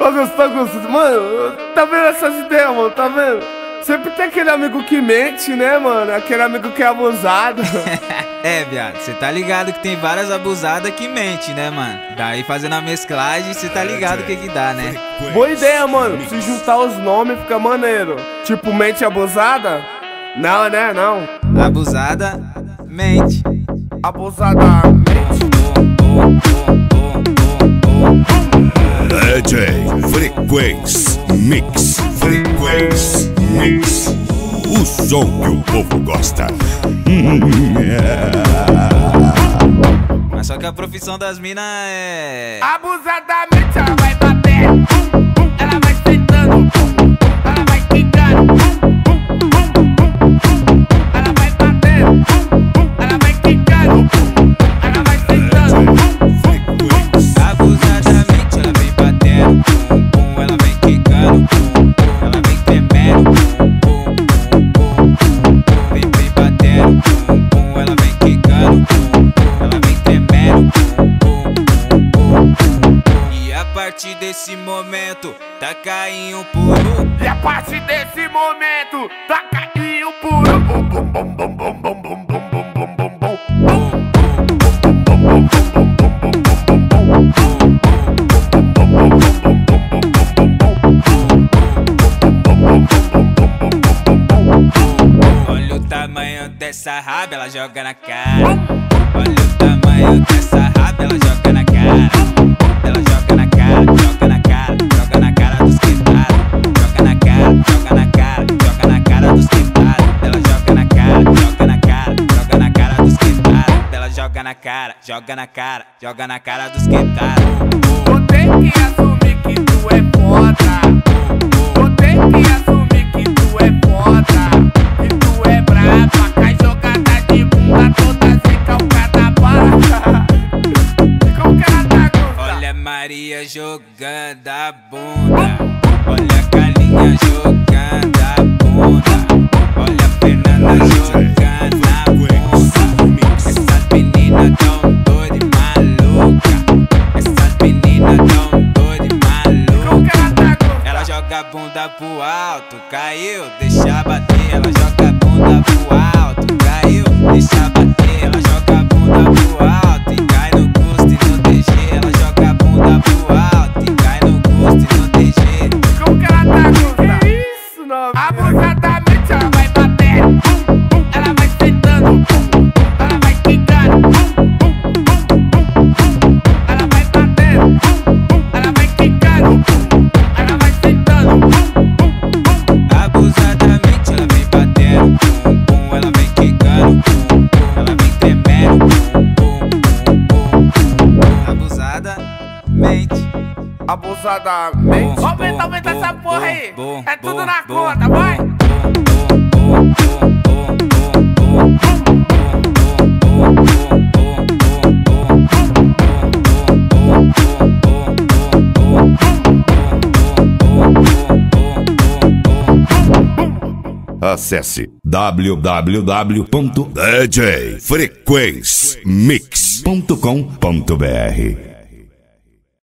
Gostou. Mano, tá vendo essas ideias, mano? Tá vendo? Sempre tem aquele amigo que mente, né, mano? Aquele amigo que é abusado. É, viado, cê tá ligado que tem várias abusadas que mente, né, mano? Daí fazendo a mesclagem, cê tá ligado o que dá, né? Boa ideia, mano. Se juntar os nomes fica maneiro. Tipo, mente abusada? Não, né? Não. Abusada, mente. Abusada, mente. DJ Frequência Mix. Frequência Mix. O som que o povo gosta. Mas só que a profissão das minas é... Abusadamente ela vai bater. Ela vai sentando. Ela vai quicando. Ela vai batendo. Ela vai quicando. Ela vai sentando. Abusadamente ela vem batendo. Ela vem quicando. Ela vem tremendo. Vem batendo. Ela vem quicando. Ela vem tremendo. E a partir desse momento tá caindo puro. E a partir desse momento tá caindo puro. Olha o tamanho dessa raba, ela joga na cara. Olha o tamanho dessa raba, ela joga na cara. Ela joga na cara, joga na cara, joga na cara dos quebrados. Joga na cara, joga na cara, joga na cara dos quebrados. Ela joga na cara, joga na cara, joga na cara dos quebrados. Ela joga na cara, joga na cara, joga na cara dos quebrados. Vou ter que assumir que tu é foda. Vou ter que assumir que tu é foda. Que tu é brava, cai jogada de bunda toda recalcada para. Como que ela tá gostando? Olha a Maria jogando a bunda. Olha a Carlinha jogando a bunda. Olha a Fernanda jogando a bunda. Essas meninas tão doidas e malucas. Essas meninas tão doidas e Como que ela malucas. tá gostando? Ela joga a bunda pro alto, caiu, deixa bater. Ela joga a bunda pro alto, caiu, deixa bater. Ela joga a bunda pro alto e cai no custo e no DG. Ela joga a bunda pro alto e cai no custo e no DG. Como que ela tá gostando? Que isso, não? Abusadamente ela vai bater. Ela vai sentando. Ela vai quicando. Ela vai batendo. Ela vai quicando. Ela vai sentando. Abusadamente ela vem batendo, ela vem quicando, ela vem tremendo. Abusadamente. Abusadamente. Aumenta essa porra aí. É tudo na conta, vai. Acesse www.djfrequencemix.com.br